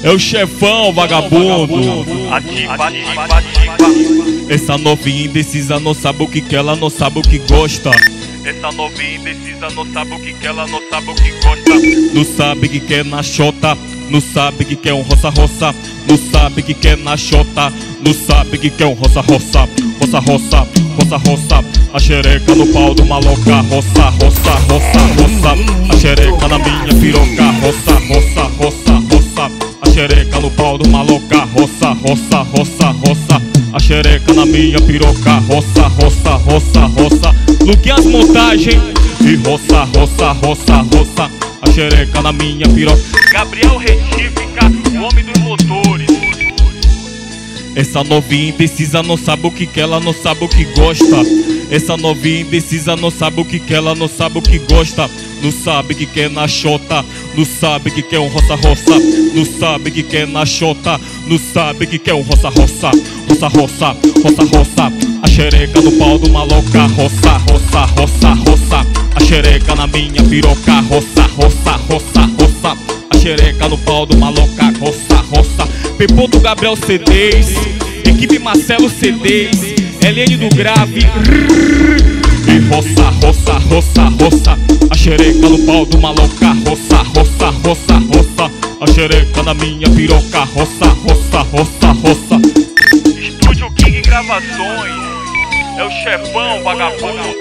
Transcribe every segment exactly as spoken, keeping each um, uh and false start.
É o chefão, vagabundo. Ativa, ativa, ativa. Essa novinha indecisa não sabe o que que ela não sabe o que gosta. Essa novinha indecisa não sabe o que que ela não sabe o que gosta. Não sabe que quer na chota, não sabe que quer um roça-roça. Não sabe que quer na chota, não sabe que quer um roça-roça. Roça-roça, roça-roça. A xereca no pau do maloca. Roça, roça, roça, roça. A xereca na minha piroca. Roça, roça, roça, roça. A xereca no pau do maloca. Roça, roça, roça, roça. A xereca na minha piroca. Roça, roça, roça, roça. Luquinhas montagem e roça, roça, roça, roça. A xereca na minha piroca. Gabriel Retífica, o homem dos motores. Essa novinha indecisa não sabe o que que ela não sabe o que gosta. Essa novinha indecisa não sabe o que que ela não sabe o que gosta. Não sabe que quer na chota, não sabe que quer um roça-roça. Não sabe que quer na chota, não sabe que quer um roça-roça. Roça-roça, roça-roça. A xereca no pau do maloca. Roça, roça, roça, roça. A xereca na minha piroca. Roça, roça, roça, roça. A xereca no pau do maloca. Roça, roça. Pepô do Gabriel C Ds, equipe Marcelo C Ds, L N do Grave. E roça, roça, roça, roça. A xereca no pau do maloca. Roça, roça, roça, roça. A xereca na minha piroca. Roça, roça, roça, roça. Estúdio King Gravações. É o chefão, vagabundo.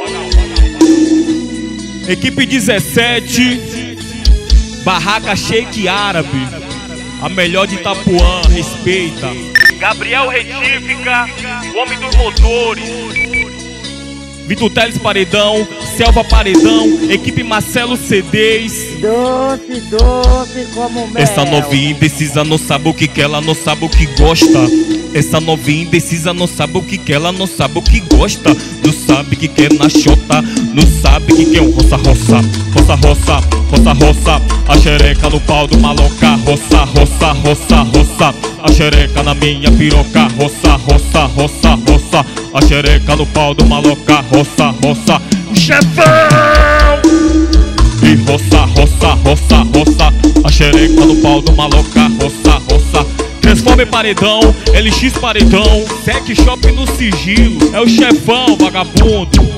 Equipe dezessete, Barraca Shake Árabe, a melhor de Itapuã, respeita. Gabriel Retífica, o homem dos motores. Vitor Teles Paredão, Selva Paredão, equipe Marcelo C Ds. Doce, doce como mel. Essa novinha indecisa não sabe o que que ela não sabe o que gosta. Essa novinha indecisa não sabe o que que ela não sabe o que gosta. Não sabe que quer na chota, não sabe que quer um roça-roça. Roça-roça, roça-roça. A xereca no pau do maloca. Roça, roça, roça, roça. A xereca na minha piroca. Roça, roça, roça, roça. A xereca no pau do maloca. Roça, roça. Chefão! E roça, roça, roça, roça. A xereca no pau do maloca. Roça, roça. Transforme Paredão, L X Paredão, Sec Shop no sigilo. É o chefão, vagabundo.